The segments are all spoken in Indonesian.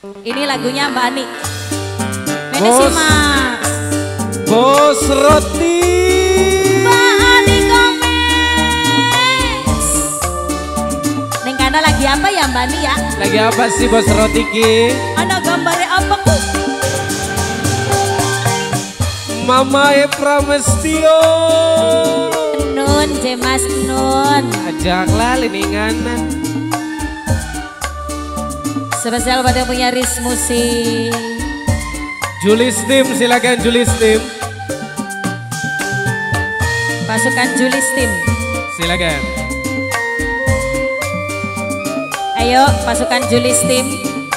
Ini lagunya Mbak Ani. Ini sih Mas. Bos Roti. Mbak Ani Gomez. Neng kana lagi apa ya Mbak Ani ya? Lagi apa sih Bos Roti ki? Ada gambarnya apa ku? Mama Pramestio. Nun, Jemas Nun. Ajaklah lininganan. Spesial buat yang punya Riz Musik. Julis Tim, silakan Julis Tim. Pasukan Julis Tim. Silakan. Ayo pasukan Julis Tim.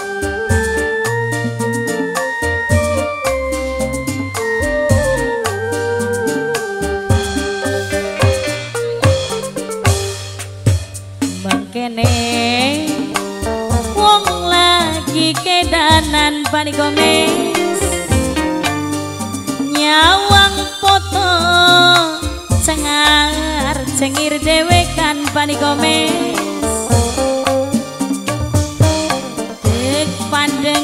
Mangkene wong lagi kedanan Pani Gomez nyawang foto cengar cengir dewekan Pani Gomez dek pandeng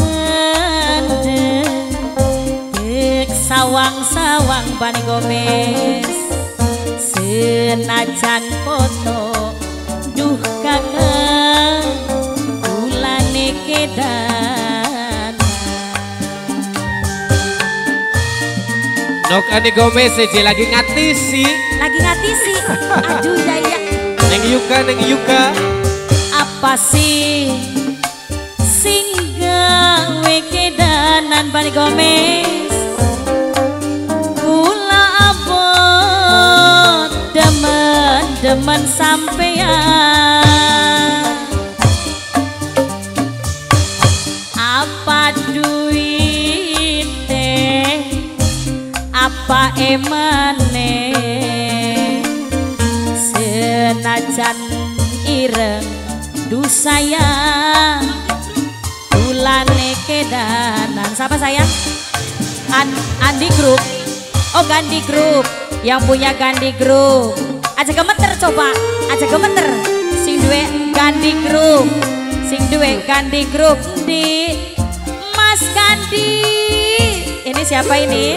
pandeng dek sawang-sawang Pani Gomez senajan foto duh kakak ulane kedanan. Nok Ani Gomez aja lagi ngatisi. Lagi ngatisi. Aduh daya. Neng Yuka. Apa sih sing gawe kedanan Pani Gomez? Kula abot demen sampean. Apa duit teh? Apa emane? Senajan ireng du sayang bulane kedanan. Siapa sayang? Andi Group. Oh Gandhi Group. Yang punya Gandhi Group. Aja gemeter coba. Aja gemeter. Sing duwe Gandhi Group. Sing duwe Gandhi Group di Mas Gandhi. Ini siapa ini?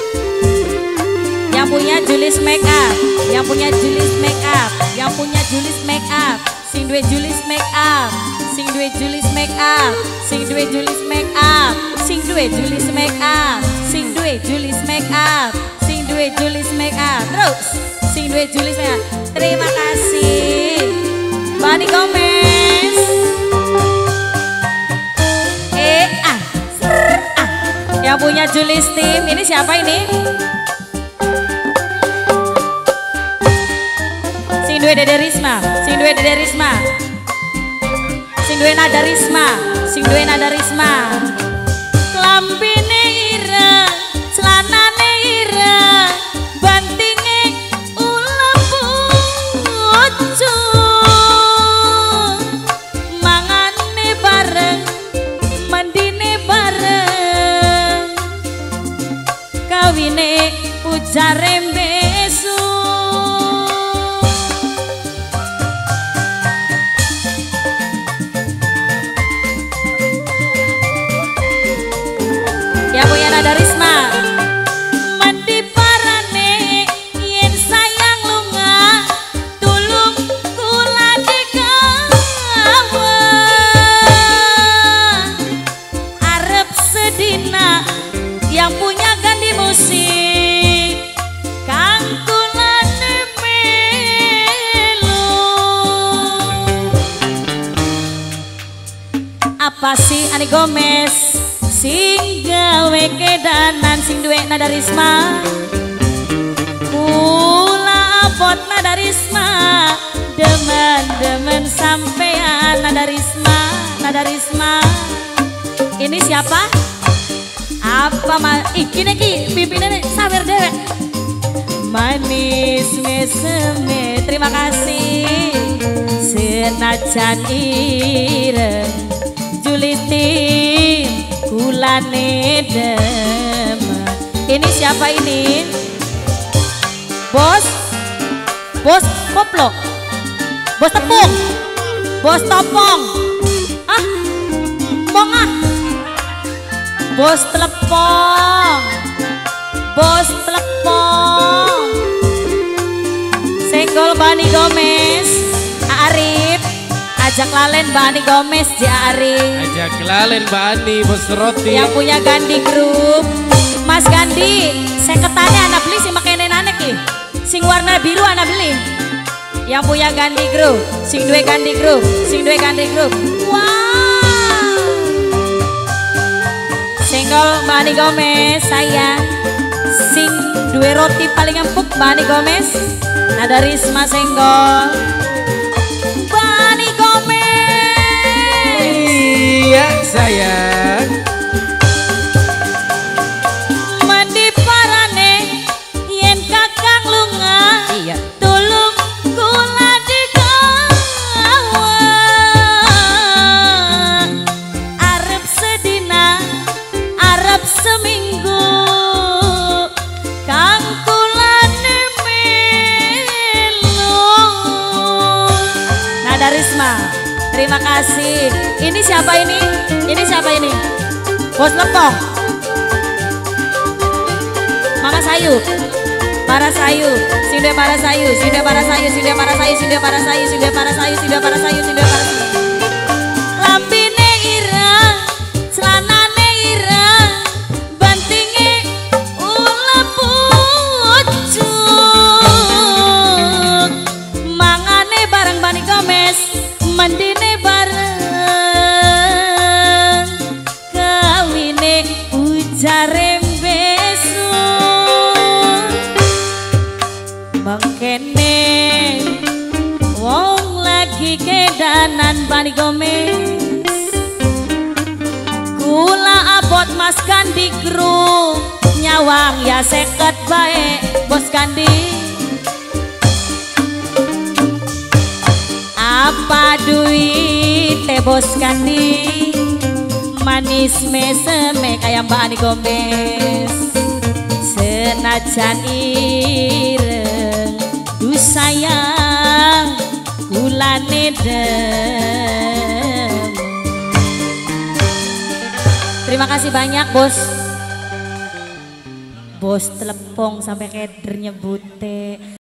Yang punya Julis Makeup. Yang punya Julis Makeup. Yang punya Julis Makeup. Sing duwe Julis Makeup. Sing duwe Julis Makeup. Sing duwe Julis Makeup. Sing duwe Julis Makeup. Sing duwe Julis Makeup. Sing duwe Julis Makeup. Terus sing duwe Julis Makeup. Terima kasih Pani Gomez. Yang punya Julis Tim. Ini siapa ini? Sing duwe Dede Risma. Sing duwe Dede Risma. Sing duwe Nada Risma. Sing duwe Nada Risma. Klambine ireng, celanane ireng, bantinge ulah pucuk. Mangane bareng, mandine bareng, kawine pujare besok. Ya punya Nada Risma. Mandi parane yen sayang lunga tulung kula dikawan. Arep sedina yang punya Gandhi Musik kang kula melu. Apa sih Ani Gomez? Sing gawe kedanan sing duwe Nada Risma. Kula abot Nada Risma. Demen sampean Nada Risma. Nada Risma. Ini siapa? Apa iki neki pimpinane sawer dewek. Manis meseme. Terima kasih. Senajan ireng julitin kulane demen. Ini siapa ini? Bos koplo. Bos tepung. Bos topong. Ah, mong ah. Bos telepon, bos telepon. Senggol Bani Gomez, Arif. Ajak lalen Bani Gomez, Arif. Ajak lalen Bani, bos roti. Yang punya Gandhi Group, Mas Gandhi. Seketannya anak beli sing makene anak ki. Sing warna biru anak beli. Yang punya Gandhi Group, sing duwe Gandhi Group, sing duwe Gandhi Group. Wow. Senggol Bani Gomez, saya. Sing duwe roti paling empuk Bani Gomez. Nada Risma senggol Bani Gomez. Iya sayang. Mandi parane yen kakang lunga. Iya. Tulung kula digawa. Arep sedina, arep seminggu. Kang kula nemelu. Nada Risma, terima kasih. Ini siapa ini? Ini siapa ini? Bos Lepong. Mama Sayu. Para Sayu, sing duwe para Sayu, sing duwe para Sayu, sing duwe para Sayu, sing duwe para Sayu, sing duwe para Sayu, sing duwe para Sayu, sing duwe para Sayu. Lambine ireng, celanane ireng, bantinge ulep pucuk. Mangane bareng Bani Gomez, mandine bareng, kawine ujare mengkene wong lagi kedanan Bani Gomez. Kula abot Mas Gandhi Group, nyawang ya seket bae Bos Gandhi. Apa duit Bos Gandhi, manis meseme kayak Bani Gomez. Senajan ireng du sayang kulane dem. Terima kasih banyak bos. Bos telepon sampai keder nyebute.